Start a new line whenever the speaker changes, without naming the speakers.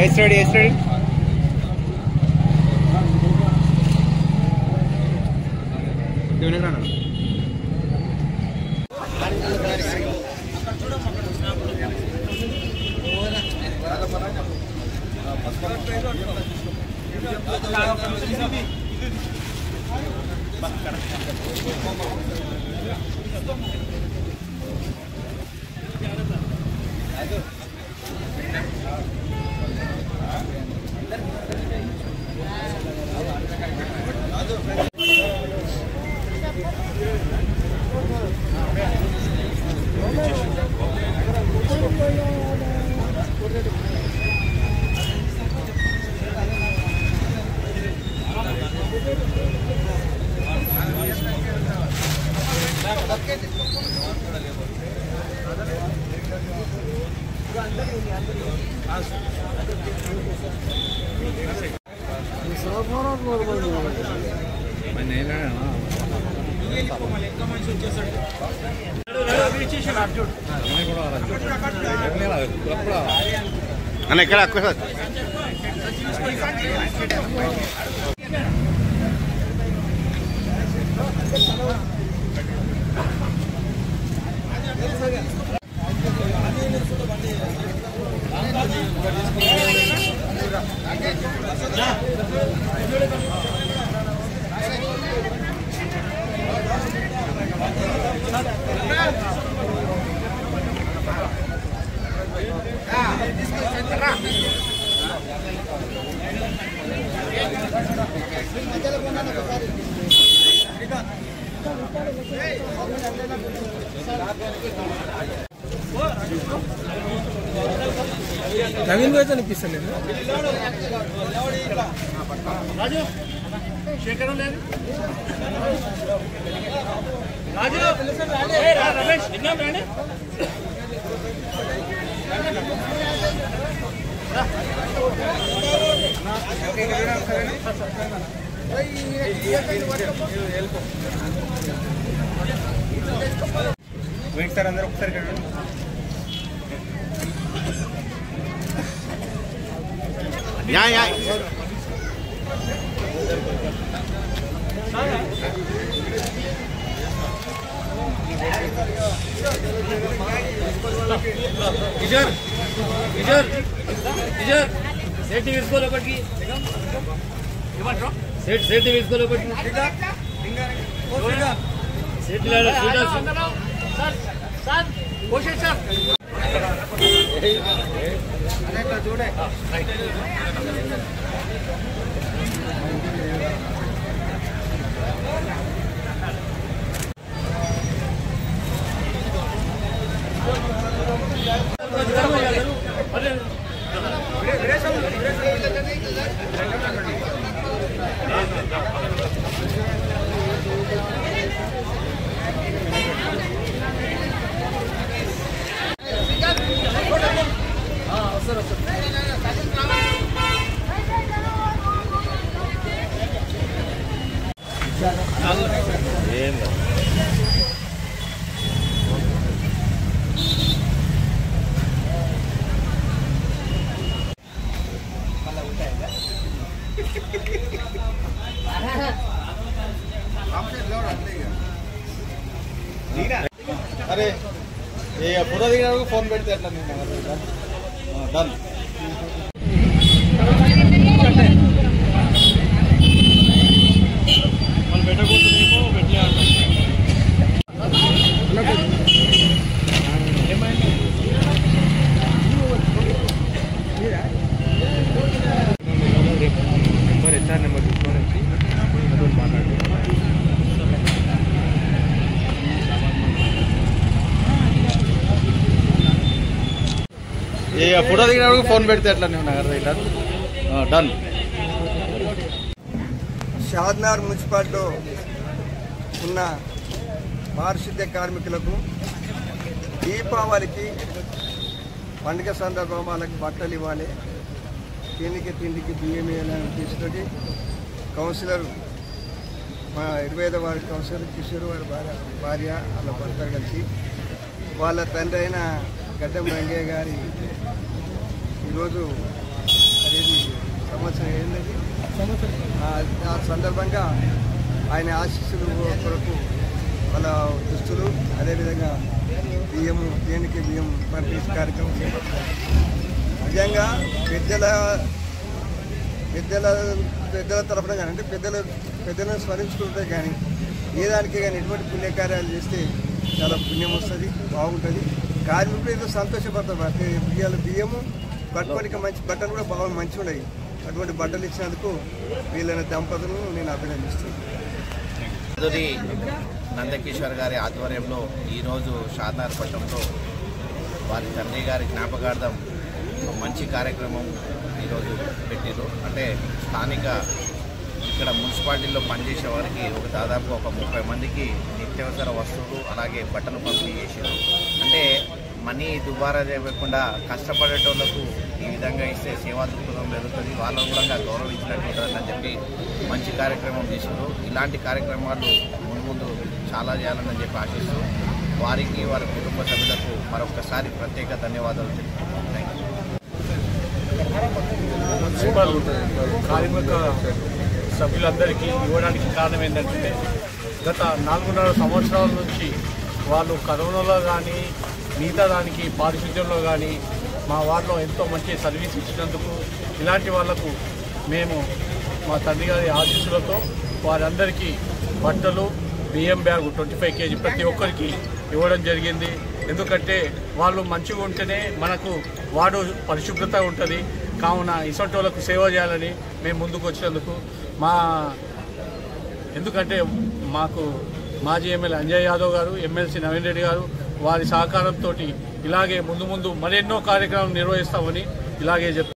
ready. అన్న ఇక్కడ అక్క సార్
నవీన్ వైజ్ అనిపిస్తలేదు రాజు శేఖరం లేదు రాజు రమేష్ నిన్నం రాండి
వెయిట్ సార్ అందరూ ఒకసారి యా
ఇజర్ సేఫ్టీ వేసుకోలేపటికి సేఫ్టీ వేసుకోలేపటికి సేఫ్టీ సార్ కోషిష్ సార్ చూడే
अरे ये पूरा दिन फोन పెడితే ఎట్లా डन ये फोटो दिखा फोन పెడితే ఎట్లా डन
షాద్నగర్ మున్సిపాలిటీలో ఉన్న పారిశుద్ధ్య కార్మికులకు దీపావళికి పండుగ సందర్భంగా వాళ్ళకి బట్టలు ఇవ్వాలి, తిండికి బియ్యం వేయాలని తీసుకొని కౌన్సిలర్ మా 25వ వార్డు కౌన్సిలర్ కిషోర్ వారి భార్య వాళ్ళ భర్త కలిసి వాళ్ళ తండ్రి అయిన గడ్డం రంగయ్య గారి ఈరోజు సంవత్సరం ఏంటది ఆ సందర్భంగా ఆయన ఆశీస్సులు కొరకు వాళ్ళ దుస్తులు అదేవిధంగా బియ్యము దేనికి బియ్యం పంపిణీ కార్యక్రమం చేపట్టారు. నిజంగా పెద్దల తరఫున కానీ అంటే పెద్దలను స్మరించుకుంటే కానీ ఏ దానికి కానీ ఎటువంటి పుణ్యకార్యాలు చేస్తే చాలా పుణ్యం వస్తుంది, బాగుంటుంది. కార్మికులు ఏదో సంతోషపడతారు. ఇవాళ బియ్యము కట్టుకోనికి మంచి బట్టలు కూడా బాగా మంచిగా ఉన్నాయి. అటువంటి బట్టలు ఇచ్చినందుకు వీళ్ళైన దంపతులను నేను అభినందిస్తున్నాను.
నందకిషోర్ గారి ఆధ్వర్యంలో ఈరోజు షాద్నగర్పట్నంలో వారి తండ్రి గారి జ్ఞాపకార్థం మంచి కార్యక్రమం ఈరోజు పెట్టారు. అంటే స్థానిక ఇక్కడ మున్సిపాలిటీలో పనిచేసే వారికి దాదాపు ఒక 30 మందికి నిత్యావసర వస్తువులు అలాగే బట్టలు పంపిణీ చేశారు. అంటే మనీ దుబారా చేయకుండా కష్టపడేటోళ్లకు ఈ విధంగా ఇస్తే సేవా దృక్పథం పెరుగుతుంది, వాళ్ళను కూడా గౌరవించినట్టు ఉంటుందని చెప్పి మంచి కార్యక్రమం చేశారు. ఇలాంటి కార్యక్రమాలు ముందు చాలా చేయాలని చెప్పి ఆశిస్తూ వారికి వారి కుటుంబ సభ్యులకు మరొకసారి ప్రత్యేక ధన్యవాదాలు తెలుపుతున్నాను. Thank you.
మున్సిపల్ కార్మిక సభ్యులందరికీ ఇవ్వడానికి కారణం ఏంటంటే గత 4.5 సంవత్సరాల నుంచి వాళ్ళు కరోనాలో కానీ మిగతా దానికి పారిశుద్ధ్యంలో కానీ మా వార్డులో ఎంతో మంచి సర్వీస్ ఇచ్చినందుకు ఇలాంటి వాళ్లకు మేము మా తండ్రి గారి ఆశీస్సులతో వారందరికీ బట్టలు బియ్యం బ్యాగు 25 kg ప్రతి ఒక్కరికి ఇవ్వడం జరిగింది. ఎందుకంటే వాళ్ళు మంచిగా ఉంటేనే మనకు వార్డు పరిశుభ్రత ఉంటుంది. కావున ఇసొంటి వాళ్ళకు సేవ చేయాలని మేము ముందుకు వచ్చినందుకు ఎందుకంటే మాకు మాజీ ఎమ్మెల్యే అంజయ్ యాదవ్ గారు, ఎమ్మెల్సీ నవీన్ రెడ్డి గారు వారి సహకారంతో ఇలాగే ముందు మరెన్నో కార్యక్రమాలు నిర్వహిస్తామని ఇలాగే